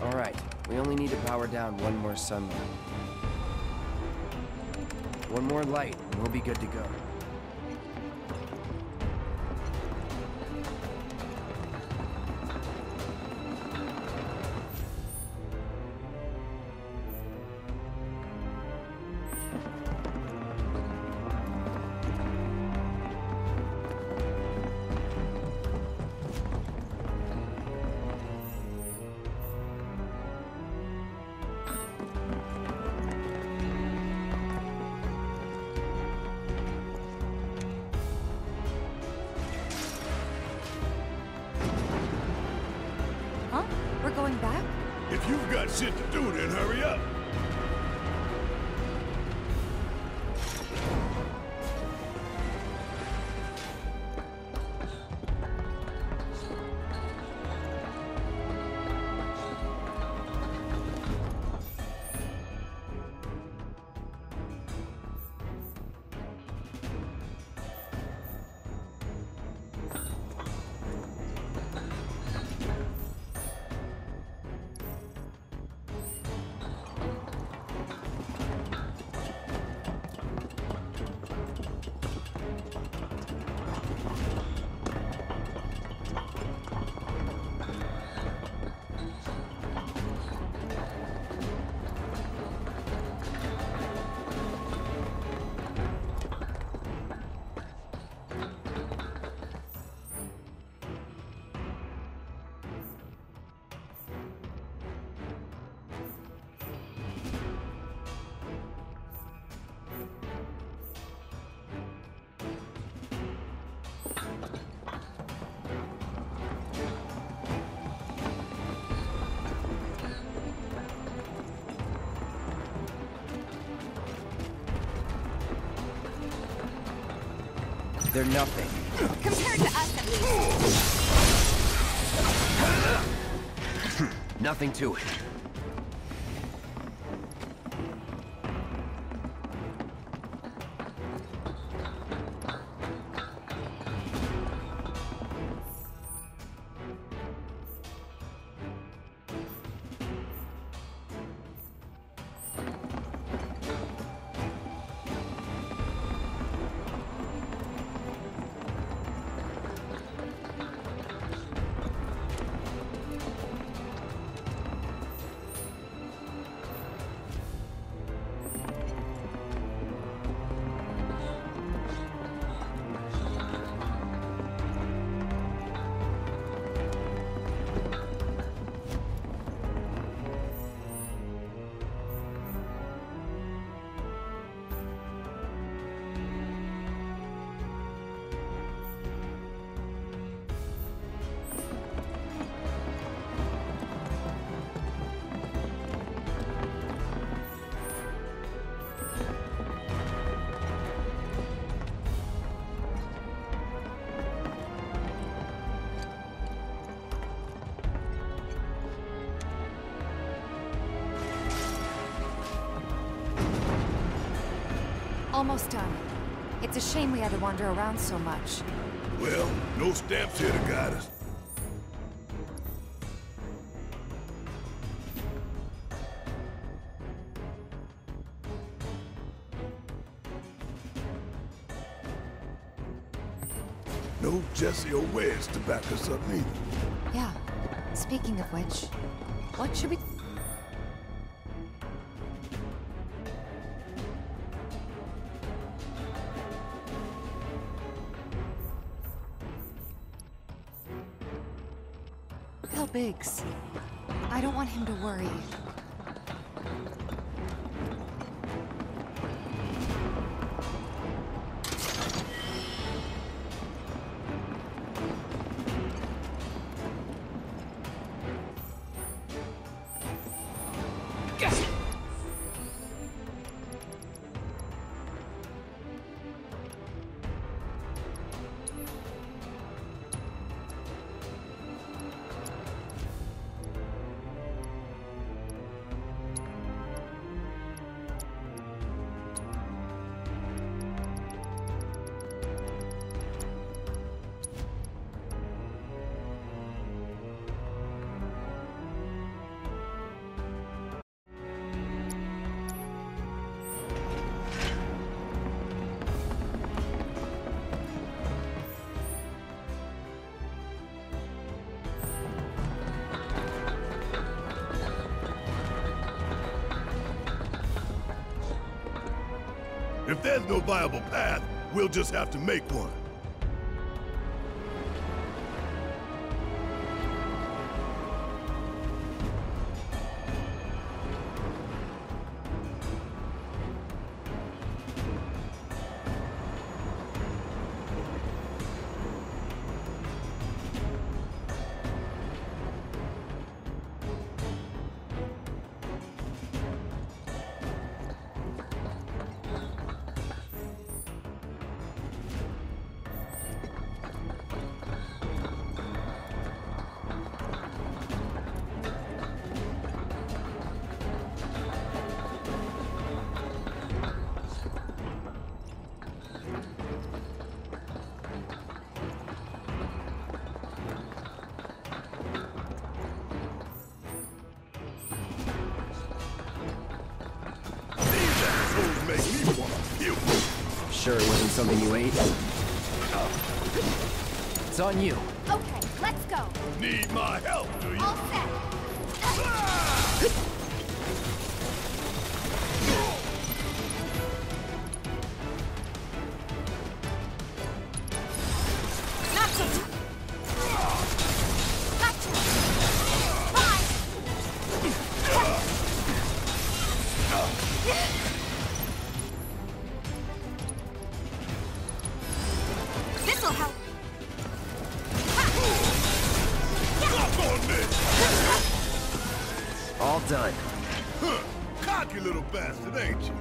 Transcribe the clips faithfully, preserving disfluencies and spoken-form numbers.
Alright, we only need to power down one more sunlight. One more light, and we'll be good to go. We're going back? If you've got shit to do, then hurry up. They're nothing. Compared to us, at least. Nothing to it. Almost done. It's a shame we had to wander around so much. Well, no stamps here to guide us. No Jesse or Wedge to back us up neither. Yeah. Speaking of which, what should we... Tell Biggs. I don't want him to worry. If there's no viable path, we'll just have to make one. Sure it wasn't something you ate? Oh. It's on you. Okay, let's go. Need my help, do you? All set. Not so. Gotcha. Bye. This'll help. Stop on me! All done. Huh. Cocky little bastard, ain't you?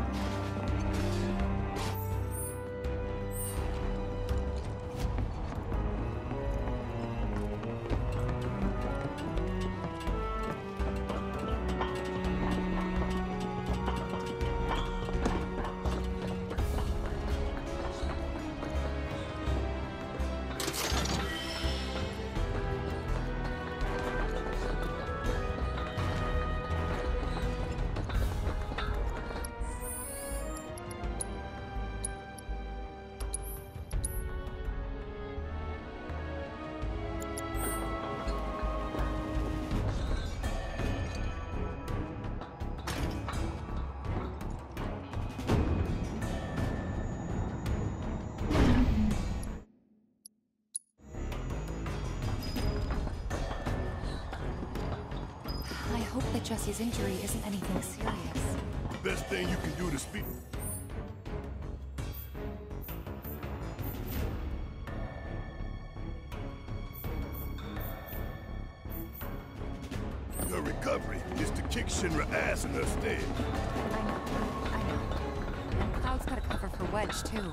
I hope that Jesse's injury isn't anything serious. Best thing you can do to speak. Her recovery is to kick Shinra ass in her stead. I know, I know. And Cloud's got a cover for Wedge, too.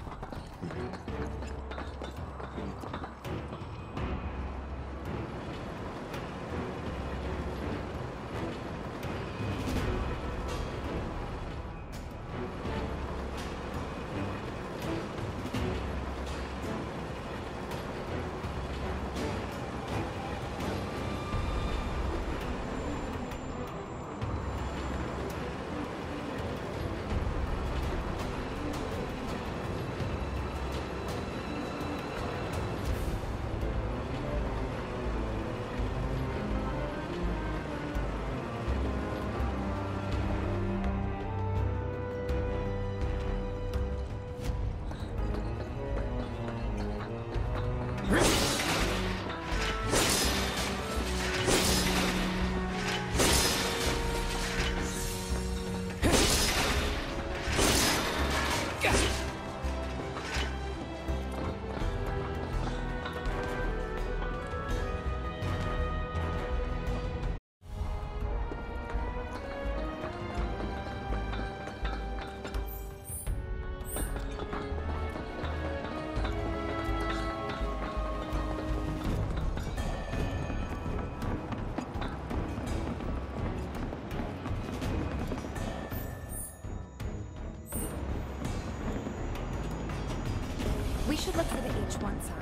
We should look for the H one sign.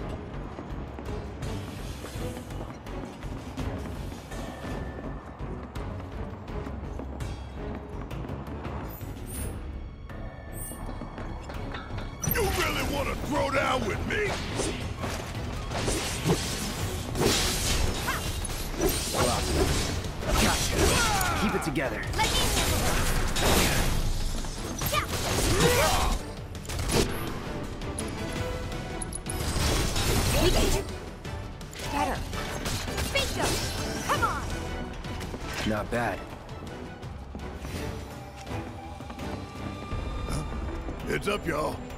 You really want to throw down with me? Gotcha. Keep it together. Let me handle it. Yeah. Better. Bingo! Come on! Not bad. Heads up, y'all.